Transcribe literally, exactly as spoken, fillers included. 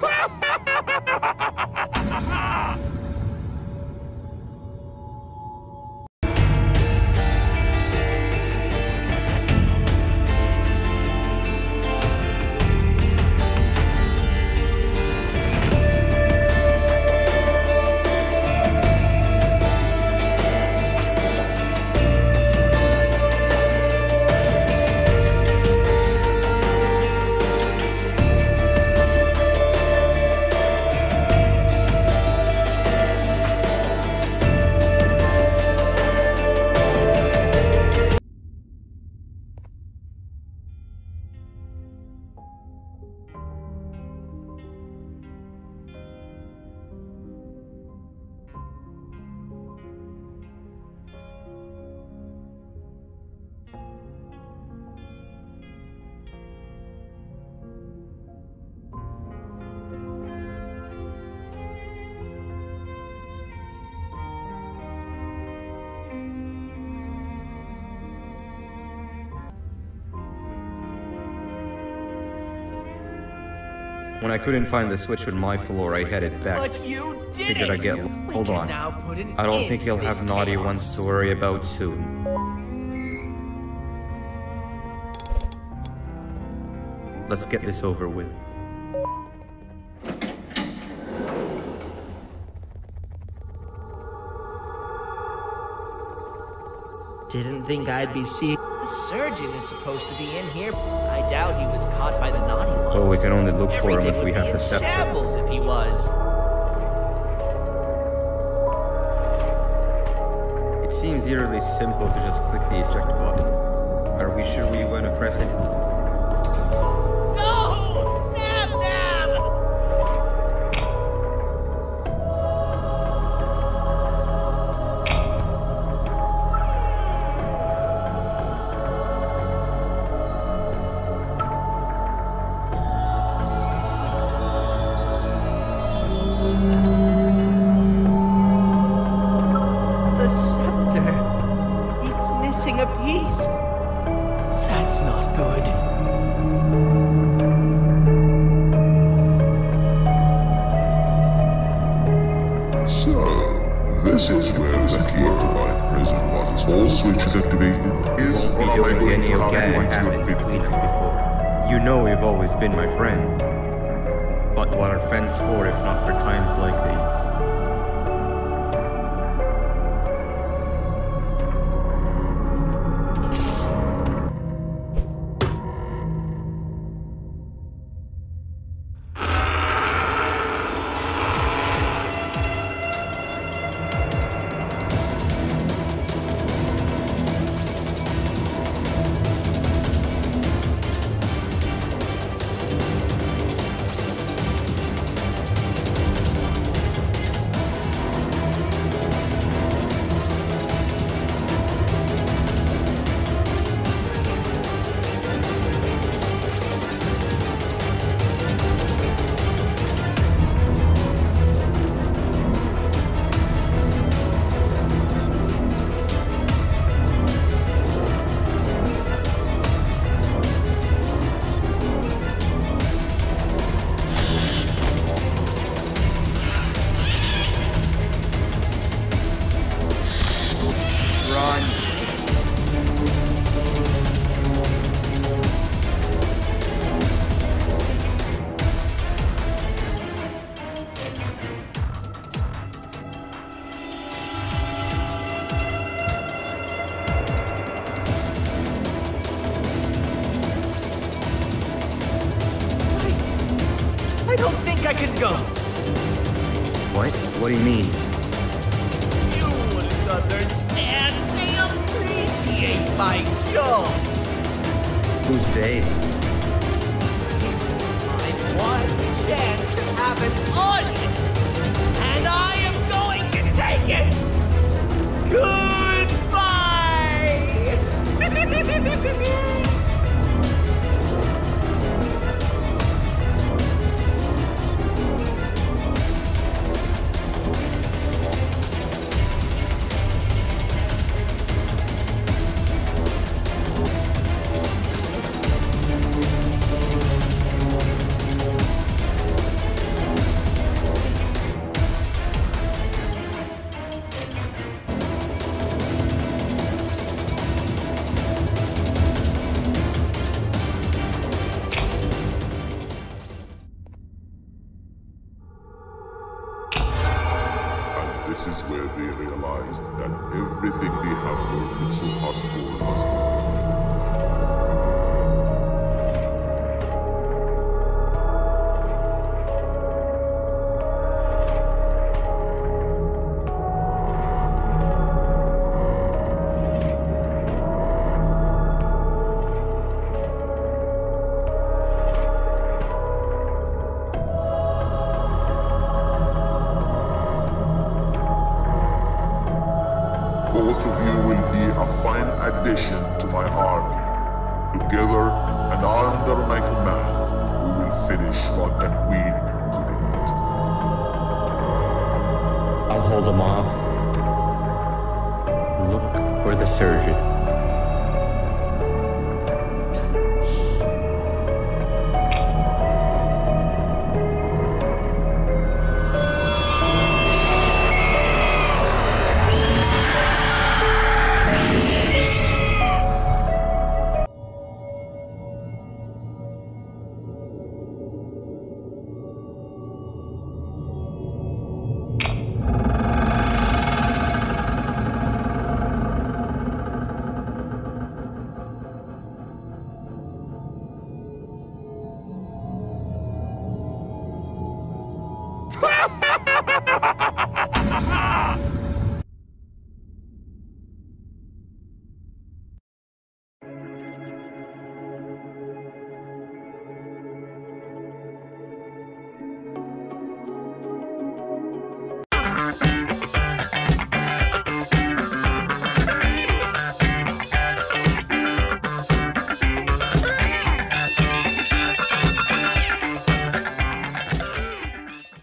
When I couldn't find the switch on my floor, I headed back. But you did Figured I'd get... Hold on. I don't think he'll have naughty ones to worry about soon. Let's get this over with. Didn't think I'd be seeing... The surgeon is supposed to be in here. I doubt he was caught by the naughty ones. Oh, we can only look for him if we have the scepter. Shambles if he was. It seems eerily simple to just click the eject button. Are we sure we want to press it? No! Nab Nab! The scepter. It's missing a piece. That's not good. So, this is where the key to my prison was. All switches activated. Is Won't be am I doing going any to have to organic write you habit a bit techniques more? before. You know you've always been my friend. But what are friends for if not for times like these? I don't think I can go. What? What do you mean? You wouldn't understand. They appreciate my joke. Who's they? This is my one chance to have an audience, and I am going to take it. Goodbye. This is where they realized that everything they have worked so hard for was gone. Both of you will be a fine addition to my army. Together and under my command, we will finish what the Queen couldn't. I'll hold them off. Look for the surgeon.